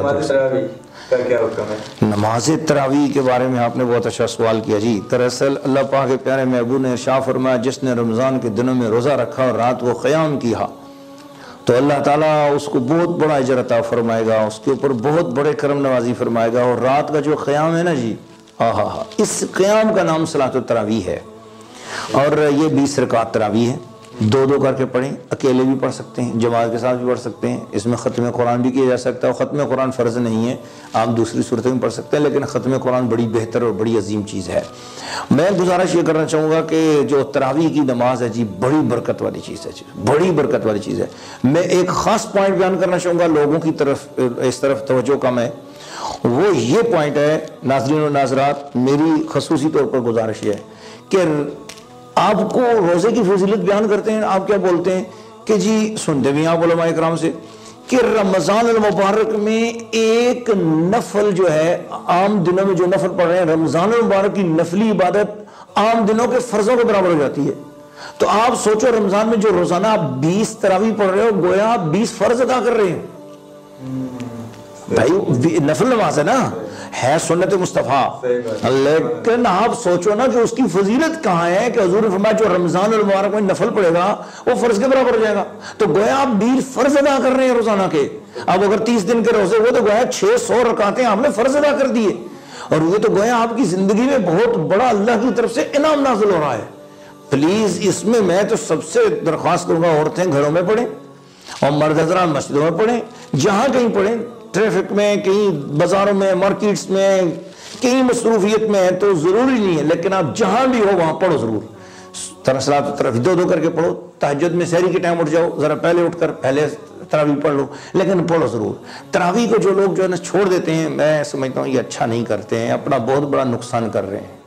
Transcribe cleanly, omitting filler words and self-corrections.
नमाज-ए-तरावीह का क्या हुक्म है? नमाज-ए-तरावीह के बारे में आपने बहुत अच्छा सवाल किया जी। दरअसल अल्लाह पाक के प्यारे महबूब ने इरशाद फरमाया, जिसने रमज़ान के दिनों में रोज़ा रखा और रात को क़याम किया तो अल्लाह ताला उसको बहुत बड़ा अजर अता फरमाएगा, उसके ऊपर बहुत बड़े करम नवाजी फरमाएगा। और रात का जो क़याम है ना जी, हा, इस क़याम का नाम सलात-उत-तरावीह है। और ये 20 रकात तरावीह है, 2-2 करके पढ़ें। अकेले भी पढ़ सकते हैं, जमात के साथ भी पढ़ सकते हैं। इसमें ख़त्म कुरान भी किया जा सकता है। ख़त्म कुरान फ़र्ज़ नहीं है, आप दूसरी सूरतें में पढ़ सकते हैं, लेकिन ख़त्म कुरान बड़ी बेहतर और बड़ी अजीम चीज़ है। मैं गुजारिश ये करना चाहूँगा कि जो तरावीह की नमाज है जी, बड़ी बरकत वाली चीज़ है जी, बड़ी बरकत वाली चीज़ है। मैं एक ख़ास पॉइंट बयान करना चाहूँगा लोगों की तरफ, इस तरफ तवज्जो कम है, वो ये पॉइंट है नाज़रीन और नाज़रात, मेरी खसूसी तौर पर गुजारिश है कि आपको रोज़े की फजीलत बयान करते हैं, आप क्या बोलते हैं कि जी, सुनते भी आप उलमा इकराम से कि रमज़ान अल मुबारक में एक नफल जो है, आम दिनों में जो नफल पढ़ रहे हैं, रमज़ान अल मुबारक की नफली इबादत आम दिनों के फ़र्ज़ों के बराबर हो जाती है। तो आप सोचो, रमज़ान में जो रोज़ाना आप 20 तरावीह पढ़ रहे हो, गोया आप 20 फ़र्ज़ अदा कर रहे हो। भाई नफल नमाज है ना, है सुन्नत मुस्तफ़ा, लेकिन आप सोचो ना जो उसकी फजीलत कहाँ है कि हुजूर ने फरमाया जो रमजान और मुबारक में नफल पड़ेगा वो फर्ज के बराबर हो जाएगा। तो गोया आप 20 फर्ज अदा कर रहे हैं रोजाना के। अब अगर 30 दिन के रोजे हुए तो गोया 600 रकातें आपने फर्ज अदा कर दिए, और ये तो गोया आपकी जिंदगी में बहुत बड़ा अल्लाह की तरफ से इनाम नाजिल हो रहा है। प्लीज इसमें मैं तो सबसे दरख्वास्त करूंगा, औरतें घरों में पढ़ें और मर्द हज़रात मस्जिदों में पढ़ें, जहां कहीं पढ़ें, ट्रैफिक में, कहीं बाजारों में, मार्केट्स में, कहीं मसरूफियत में है तो जरूरी नहीं है, लेकिन आप जहां भी हो वहां पढ़ो जरूर। तरफ 2-2 करके पढ़ो। तहज्जुद में सहरी के टाइम उठ जाओ, जरा पहले उठकर पहले तरावीह पढ़ लो, लेकिन पढ़ो जरूर। तरावीह को जो लोग जो है ना छोड़ देते हैं, मैं समझता हूँ ये अच्छा नहीं करते हैं, अपना बहुत बड़ा नुकसान कर रहे हैं।